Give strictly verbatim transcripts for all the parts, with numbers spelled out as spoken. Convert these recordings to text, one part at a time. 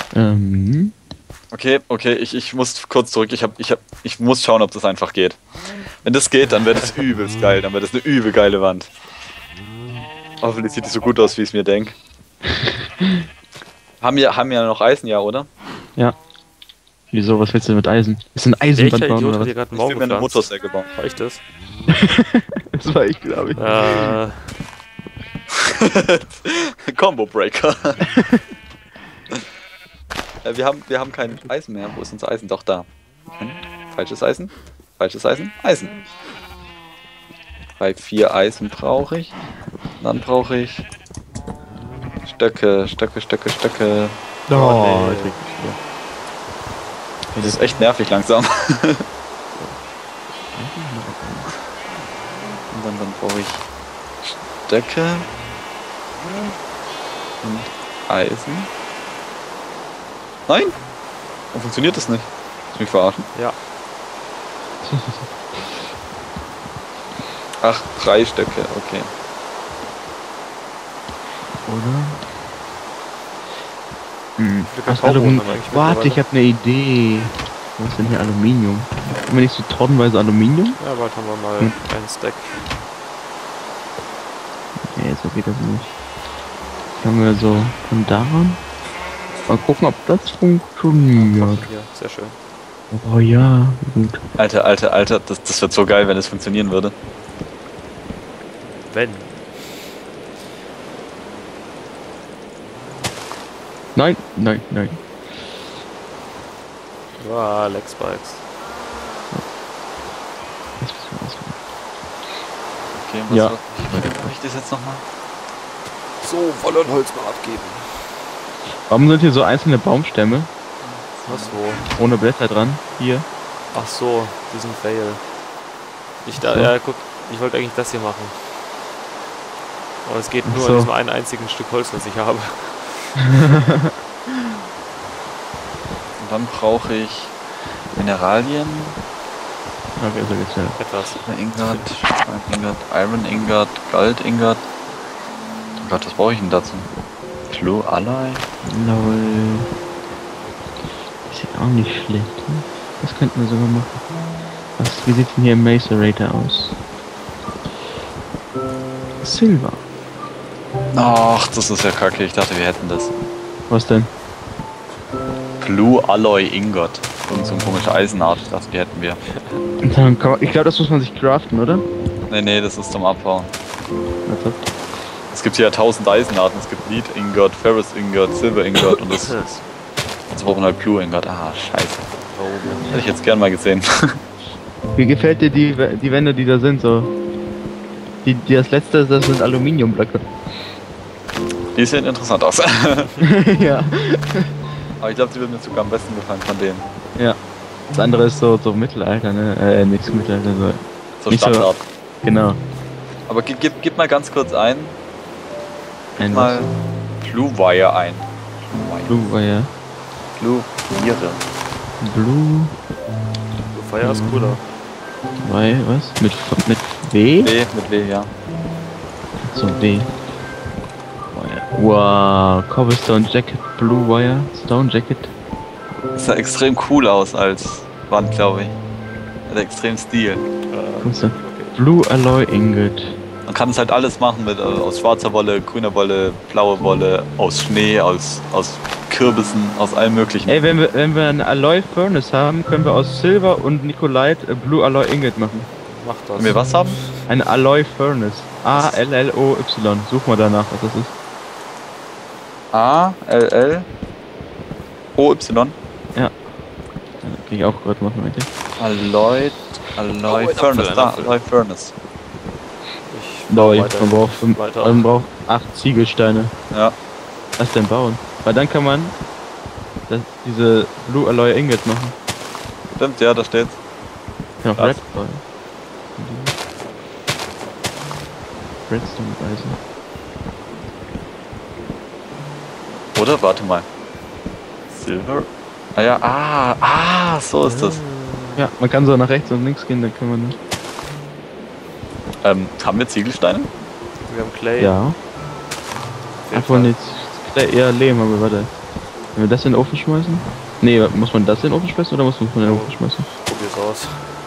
Ähm. Okay, okay, ich, ich muss kurz zurück. Ich, hab, ich, hab, ich muss schauen, ob das einfach geht. Wenn das geht, dann wäre das übelst geil. Dann wäre das eine übel geile Wand. Hoffentlich sieht die so gut aus, wie ich es mir denke. haben wir haben wir noch Eisen, ja, oder? Ja. Wieso, was willst du mit Eisen? Ist ein Eisenband bauen oder was? Hier gerade Ich einen will Baum mir eine gepflanzt. Motorsäge bauen. War ich das? Das war ich, glaube ich. Äh, Combo Breaker. äh, wir, haben, wir haben kein Eisen mehr. Wo ist unser Eisen? Doch, da. Hm? Falsches Eisen. Falsches Eisen. Eisen. Bei vier Eisen brauche ich. Dann brauche ich Stöcke, Stöcke, Stöcke, Stöcke. Oh, Oh, nee. ich krieg nicht Das ist echt nervig langsam. Und dann, dann brauche ich Stöcke und Eisen. Nein! Warum funktioniert das nicht? Willst du mich verarschen? ja. Ach, drei Stöcke, okay. Oder? Hm. Wie viel Was Kakao Aluminium? braucht man eigentlich Warte, ich mittlerweile? habe eine Idee. Was ist denn hier Aluminium? Haben wir nicht so tonnenweise Aluminium? Ja, bald haben wir mal Hm. einen Stack. Nee, so geht das nicht. Können wir so von daran? Mal gucken, ob das funktioniert. Hier, sehr schön. Oh ja, gut. Alter, alter, alter, das, das wird so geil, wenn es funktionieren würde. Wenn. Nein, nein, nein. Ah, Leg Spikes. Das ist was. Okay, was Ja. war- wie mache ich das jetzt nochmal? So, Wolle und Holz mal abgeben. Warum sind hier so einzelne Baumstämme Was, wo? ohne Blätter dran? Hier. Ach so, diesen Fail. Ich da, So. ja, guck, ich wollte eigentlich das hier machen. Aber es geht Ach nur so. an diesem einen einzigen Stück Holz, was ich habe. Und dann brauche ich Mineralien, Okay, so geht's ja. Etwas. Ingot, Stein Ingot, Iron Ingot, Gold Ingot. Oh Gott, was brauche ich denn dazu? Blue Alloy? Lol. Sieht auch nicht schlecht. Hm? Das könnten wir sogar machen. Was, wie sieht denn hier im Macerator aus? Silber. Ach, das ist ja kacke. Ich dachte, wir hätten das. Was denn? Blue Alloy Ingot. Irgend so ein komischer Eisenart. Ich dachte, die hätten wir. Und dann kann man, ich glaube, das muss man sich craften, oder? Nee, nee, das ist zum Abbauen. Also, Es gibt hier ja tausend Eisenarten. Es gibt Lead Ingot, Ferrous Ingot, Silver Ingot und das ist. Jetzt brauchen wir halt Blue Ingot. Ah, scheiße. Hätte ich jetzt gern mal gesehen. wie gefällt dir die, die Wände, die da sind? So. Die, die das letzte, das sind Aluminiumblöcke. Die sehen interessant aus. ja. Aber ich glaube, die würden mir sogar am besten gefallen von denen. Ja. Das andere ist so, so Mittelalter, ne? Äh, nichts Mittelalter, so. So Nicht so- Standard. Genau. Aber gib, gib, gib mal ganz kurz ein. Gib Ein mal Blue Wire ein. Blue Wire. Blue Wire. Blue Wire. Blue Feuer ist cooler. Wire, was? Mit, mit W? W mit W, ja. So, W. Wire. Wow, Cobblestone Jacket, Blue Wire, Stone Jacket. Das sah extrem cool aus als Wand, glaube ich. Hat extrem Stil. Äh, Kommst du? Blue Alloy Ingot. Man kann es halt alles machen mit äh, aus schwarzer Wolle, grüner Wolle, blaue Wolle, aus Schnee, aus, aus Kürbissen, aus allem möglichen. Ey, wenn wir, wenn wir eine Alloy Furnace haben, können wir aus Silber und Nikolite äh, Blue Alloy Ingot machen. mach das. Wenn wir was haben? Eine Alloy Furnace. A L L O Y. Such mal danach, was das ist. A, L, L, O, Y. Ja, kann ich auch gerade machen eigentlich. Alloy, Alloy Oh, ein Furnace, Apfel, ein da, Apfel. Alloy Furnace. Ich Lol, weiter. man braucht, fünf, Weiter. man braucht acht Ziegelsteine. Ja. Was denn bauen? Weil dann kann man das, diese Blue Alloy Ingot machen. Stimmt, ja, da steht's. Kann auch Krass. Red bauen. Redstone Eisen. Oder? Warte mal. Silver? Ah ja, ah, ah, so ist das. Ja, man kann so nach rechts und links gehen, dann kann man. Ähm, haben wir Ziegelsteine? Wir haben Clay. Ja. Auf jeden Obwohl Fall. jetzt eher Lehm, aber warte. Wenn wir das in den Ofen schmeißen? Nee, muss man das in den Ofen schmeißen oder muss man in den Ofen schmeißen? Probier's aus.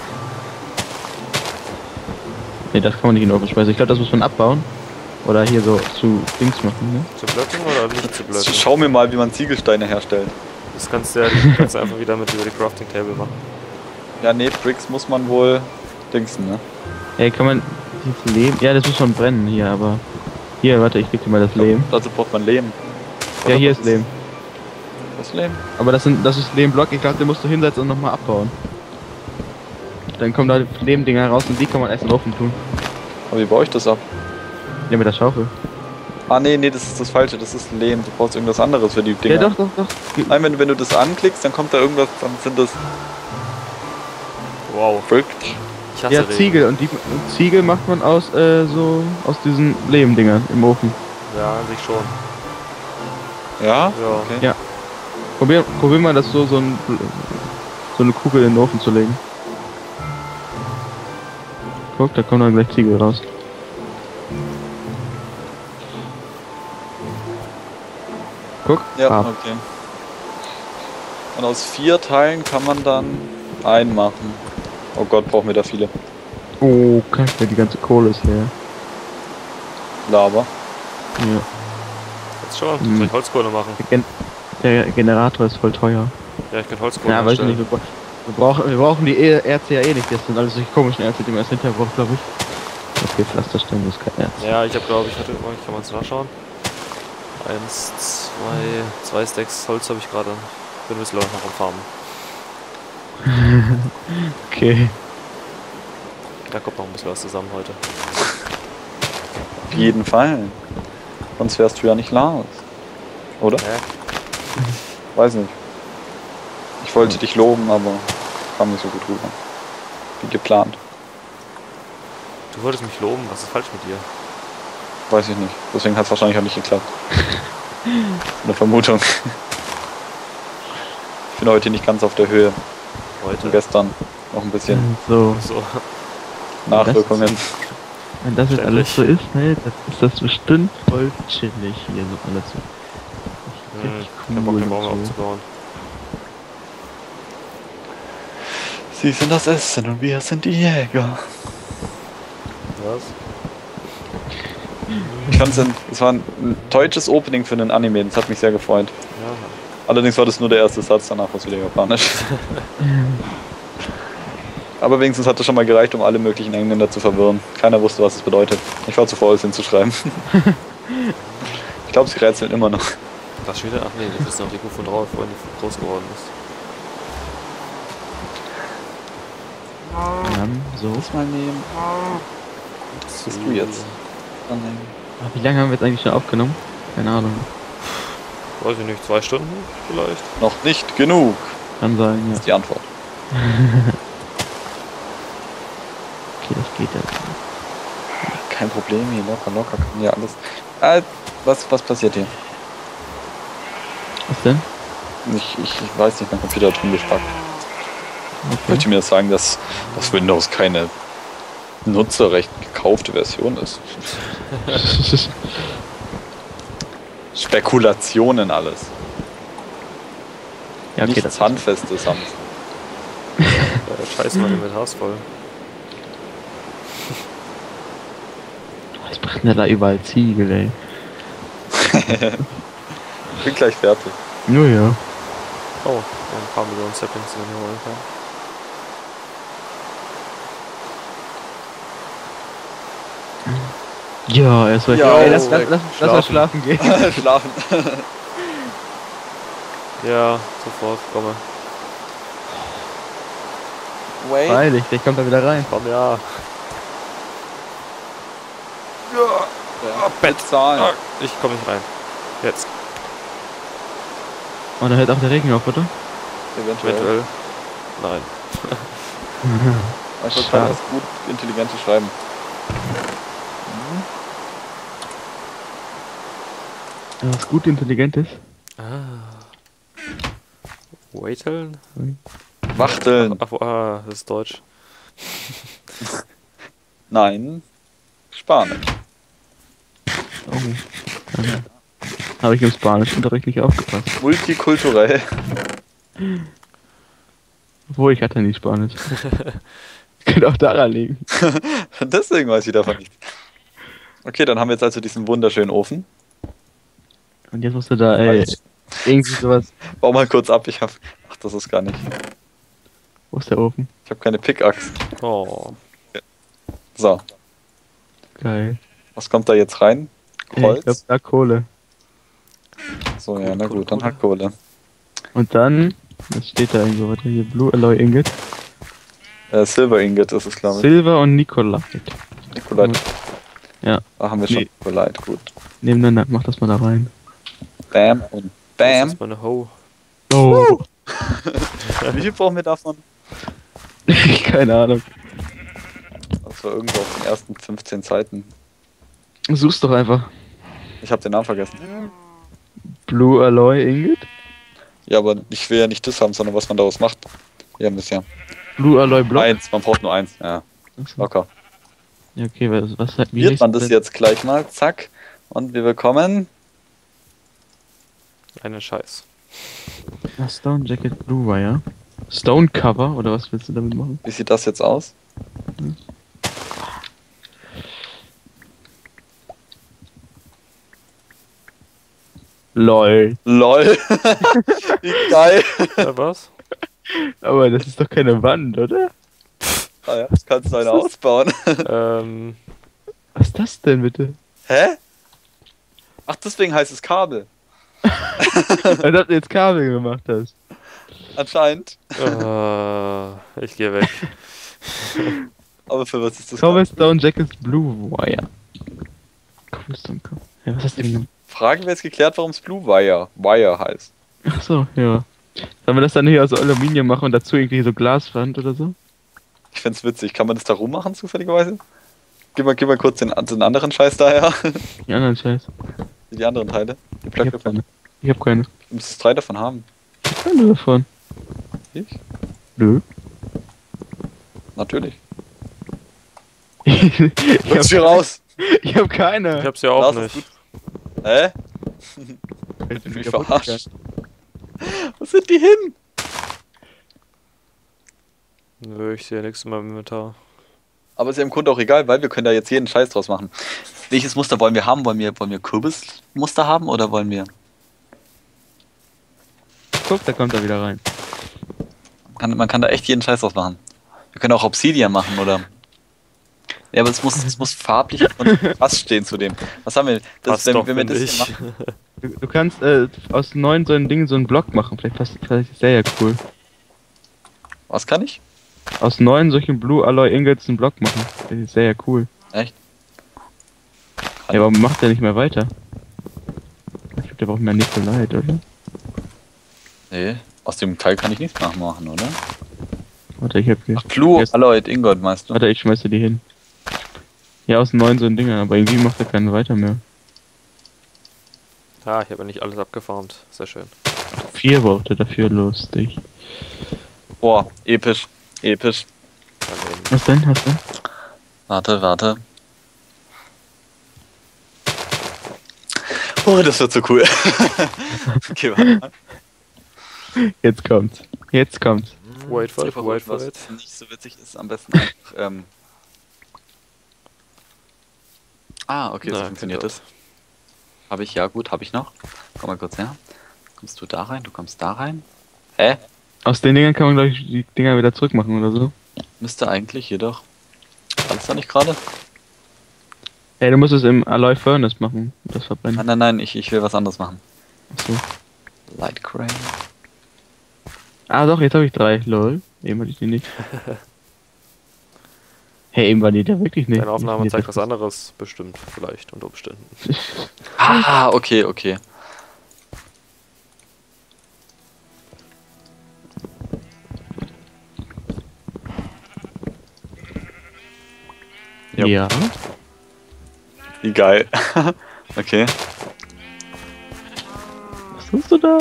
Nee, das kann man nicht in den Ofen schmeißen. Ich glaube, das muss man abbauen. Oder hier so zu Dings machen, ne? Zu blöcken oder nicht zu blöcken? Schau mir mal, wie man Ziegelsteine herstellt. Das kannst du ja kannst du einfach wieder mit über die Crafting Table machen. Ja, nee, Bricks muss man wohl dingsen, ne? Ey, kann man dieses Lehm... Ja, das muss schon brennen hier, aber... Hier, warte, ich gebe dir mal das Lehm. Dazu braucht man Lehm. Ja, Oder hier was ist Lehm. Was Lehm? Aber das, sind, das ist Lehmblock, ich glaube, den musst du hinsetzen und nochmal abbauen. Dann kommen da Lehmdinger raus und die kann man erst in den Ofen tun. Aber wie baue ich das ab? Ja, mit der Schaufel. Ah, nee, nee, das ist das Falsche, das ist Lehm. Du brauchst irgendwas anderes für die Dinger. Ja, doch, doch, doch. Nein, wenn, wenn du das anklickst, dann kommt da irgendwas, dann sind das Wow. Brick. Ich hasse Ja, Regen. Ziegel. Und die und Ziegel macht man aus, äh, so... aus diesen Lehmdingern im Ofen. Ja, an sich schon. Ja? Ja. Okay. Ja. Probier, probier mal, das so, so, ein, so eine Kugel in den Ofen zu legen. Guck, da kommen dann gleich Ziegel raus. Guck. Ja, Ah. okay. Und aus vier Teilen kann man dann einen machen. Oh Gott, brauchen wir da viele. Oh, kacke, die ganze Kohle ist leer. Lava. Ja. Jetzt schon. Hm. Soll ich Holzkohle machen? Der, Gen der Generator ist voll teuer. Ja, ich kann Holzkohle Ja, weiß ich herstellen. nicht. Wir, bra- wir, brauchen, wir brauchen die E- Erze ja eh nicht. Das sind alles solche komischen Erze, die man erst hinterher braucht, glaube ich. Okay, Pflasterstein ist kein Erz. Ja, ich habe glaube ich, hatte, kann man es nachschauen. Eins, zwei, zwei Stacks Holz habe ich gerade. Bin ein bisschen noch am Farmen. Okay. Da kommt noch ein bisschen was zusammen heute. Auf jeden Fall. Sonst wärst du ja nicht Lars. Oder? Hä? Weiß nicht. Ich wollte dich loben, aber kam nicht so gut rüber. Wie geplant. Du wolltest mich loben, was ist falsch mit dir? Weiß ich nicht. Deswegen hat es wahrscheinlich auch nicht geklappt. Eine Vermutung. Ich bin heute nicht ganz auf der Höhe. Heute? Und gestern noch ein bisschen So. So. Nachwirkungen. Wenn das jetzt alles so ist, ne, das ist das bestimmt voll chillig hier so alles so. Hm, Richtig ich hab Bock, cool den Baum und so. aufzubauen. Sie sind das Essen und wir sind die Jäger. Was? Ich fand's ein, es war ein, ein deutsches Opening für einen Anime, das hat mich sehr gefreut. Ja. Allerdings war das nur der erste Satz, danach war es wieder japanisch. Aber wenigstens hat das schon mal gereicht, um alle möglichen Engländer zu verwirren. Keiner wusste, was es bedeutet. Ich war zu faul, es hinzuschreiben. Ich glaube, sie rätseln immer noch. Das schon wieder? Ach nee, das ist noch die Kuh von drauf, vorhin die groß geworden ist. Dann so. Das mal nehmen. Was bist du jetzt? Annehmen. Ah, wie lange haben wir jetzt eigentlich schon aufgenommen? Keine Ahnung. Weiß ich nicht, zwei Stunden vielleicht? Noch nicht genug, Kann sein, ja. ist die Antwort. Okay, das geht jetzt. Kein Problem, hier locker, locker kann hier alles. Äh, was, was passiert hier? Was denn? Ich, ich, ich weiß nicht, mein Computer hat rumgespackt. Okay. Wollte mir sagen, dass, dass Windows keine nutzerrecht gekaufte Version ist. Spekulationen alles. Ja, okay, Nichts das Handfestes haben. Ja, scheiße, mein Inventar ist voll. Was macht denn da überall Ziegel, ey? Bin gleich fertig. Nur ja. Oh, ein paar Millionen Saplings, die man hier holen kann. Ja, er ist weg. Ja, Ey, lass, oh, lass, weg. lass, lass mal schlafen gehen. Schlafen. Ja, sofort, komme. Wait. Freilich, der kommt da wieder rein. Komm, ja. Ja, bezahlen. Ah, ich komme nicht rein. Jetzt, Und dann hört auch der Regen auf, oder? Eventuell. eventuell. Nein. Ich wollte Schade. gerade was gut Intelligentes schreiben. Ja, was gut intelligent ist. Ah. Waiteln? Wachteln. Ach, ah, das ist Deutsch. Nein. Spanisch. Oh. Habe ich im Spanischunterricht nicht aufgepasst. Multikulturell. Obwohl, ich hatte nie Spanisch. Könnte auch daran liegen. Deswegen weiß ich davon nicht. Okay, dann haben wir jetzt also diesen wunderschönen Ofen. Und jetzt musst du da, ey, irgendwie sowas. Bau mal kurz ab, ich hab. Ach, das ist gar nicht. Wo ist der Ofen? Ich habe keine Pickaxe. Oh. So, Geil. was kommt da jetzt rein? Ey, Holz? ich glaub, da Kohle. So, ja, na Kohle, gut, dann Kohle. halt Kohle. Und dann, was steht da irgendwo? Warte, hier Blue Alloy Ingot. Äh, Silver Ingot ist es, glaube ich. Silver und Nikolite. Nikolite. Ja, Da haben wir schon Nee. Nikolite, gut. nebeneinander. Mach das mal da rein. Bam und Das Bam. ist meine Ho. Oh. Wie viel brauchen wir davon? Keine Ahnung. Das war irgendwo auf den ersten fünfzehn Seiten. Such's doch einfach. Ich habe den Namen vergessen. Blue Alloy Ingot? Ja, aber ich will ja nicht das haben, sondern was man daraus macht. Wir haben das ja. Blue Alloy Block? Eins, man braucht nur eins. Ja, Achso. locker. Ja, okay, was, was wie Probiert heißt man das denn? jetzt gleich mal, zack. Und wir bekommen Einen Scheiß. Ah, Stone Jacket Blue Wire. Stone Cover, oder was willst du damit machen? Wie sieht das jetzt aus? LOL. LOL. Wie geil. Ja, was? Aber das ist doch keine Wand, oder? Ah ja, kannst du eine ausbauen. ähm, Was ist das denn bitte? Hä? Ach, deswegen heißt es Kabel. Als ob du jetzt Kabel gemacht hast. Anscheinend. äh, ich gehe weg. Aber für was ist das? Cobblestone Jacket Blue Wire. Cobblestone Cover. Ja, was hast du denn gemacht? Fragen wir jetzt geklärt, warum es Blue Wire Wire heißt. Ach so, ja. Sollen wir das dann hier aus Aluminium machen und dazu irgendwie so Glaswand oder so? Ich find's witzig. Kann man das da rummachen, zufälligerweise? Gib mal, gib mal kurz den, den anderen Scheiß daher. Die anderen Scheiß. Die anderen Teile. Die Ich Blöcke hab von. keine. Ich hab keine. Du müsstest drei davon haben. Ich hab keine davon. Ich? Nö. Natürlich. ich, Lass hab, hier raus! ich hab keine. Ich hab's ja auch Lass es nicht. Hä? Ich Ich mich verarscht. Wo sind die hin? Nö, ich sehe nichts in meinem Inventar. Aber ist ja im Grunde auch egal, weil wir können da jetzt jeden Scheiß draus machen. Welches Muster wollen wir haben? Wollen wir, wollen wir Kürbismuster haben oder wollen wir... Guck, da kommt er wieder rein. Kann, man kann da echt jeden Scheiß draus machen. Wir können auch Obsidian machen, oder? Ja, aber es muss, es muss farblich und was stehen zu dem. Was haben wir? Das, Passt wenn, doch, wenn wir find das ich. hier machen, Du, du kannst äh, aus neun so einen Dingen so einen Block machen. Vielleicht passt vielleicht ist der ja cool. was kann ich? Aus neun solchen Blue Alloy Ingots einen Block machen. Das ist sehr ja cool. Echt? Ja, warum macht der nicht mehr weiter? Ich glaube, der braucht mehr Nikolite, oder? Nee, aus dem Teil kann ich nichts nachmachen, oder? Warte, ich hab hier. Ach, Blue Jetzt- Alloy Ingot, meinst du? Warte, ich schmeiße die hin. Ja, aus neun so ein Ding, aber irgendwie macht er keinen weiter mehr. Ah, ich habe ja nicht alles abgefarmt. Sehr schön. Vier braucht er dafür, lustig. Boah, episch. Episch. Daneben. Was denn? Hast du? Warte, warte. Oh, das wird so cool. Okay, warte mal. Jetzt kommt's. Jetzt kommt's. Wait for it, Einfach wait for was it. nicht so witzig ist, am besten einfach, ähm... Ah, okay, so Na, funktioniert gut. das. Habe ich, ja gut, habe ich noch. Komm mal kurz her. Kommst du da rein, du kommst da rein. Hä? Aus den Dingern kann man, glaube ich, die Dinger wieder zurückmachen oder so. Müsste eigentlich jedoch. Alles da nicht gerade? Ey, du musst es im Alloy Furnace machen. Das Nein, verbrennen. nein, nein, ich, ich will was anderes machen. Achso. Light Crane. Ah, doch, jetzt habe ich drei. Lol. Eben hatte ich die nicht. Hey, eben war die da wirklich nicht. Deine Aufnahme Ich- zeigt was anderes, bestimmt, vielleicht, unter Umständen. Ah, okay, okay. Ja. Ja. Wie geil. Okay. Was tust du da?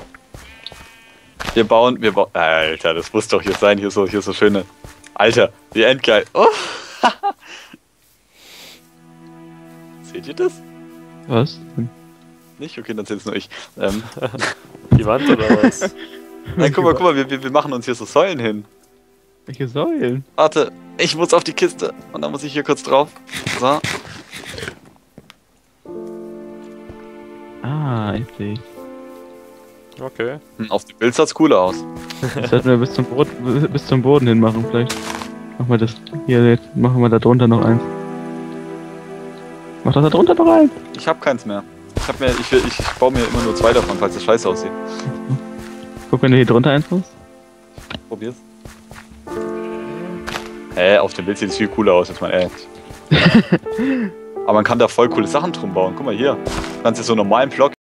Wir bauen, wir bauen. Alter, das muss doch hier sein. Hier so, hier so schöne. Alter, wie endgeil. Oh. Seht ihr das? Was? Nicht? Okay, dann zähl's nur ich. Ähm, Die Wand oder was? nein, guck mal, guck mal, wir, wir wir machen uns hier so Säulen hin. Welche Säulen? Warte, ich muss auf die Kiste und dann muss ich hier kurz drauf. So. Ah, ich sehe. Okay. Hm, auf dem Bild sah's cooler aus. Das sollten wir bis zum, Boden, bis zum Boden hin machen, vielleicht. Machen wir das hier jetzt. Machen wir da drunter noch eins. Mach das da drunter noch eins. Ich hab keins mehr. Ich hab mir, ich, will- ich, ich baue mir immer nur zwei davon, falls das scheiße aussieht. Guck, wenn du hier drunter eins machst. Probier's. Hä, auf dem Bild sieht es viel cooler aus, jetzt mal ehrlich. Aber man kann da voll coole Sachen drum bauen. Guck mal hier. Du kannst hier so einen normalen Block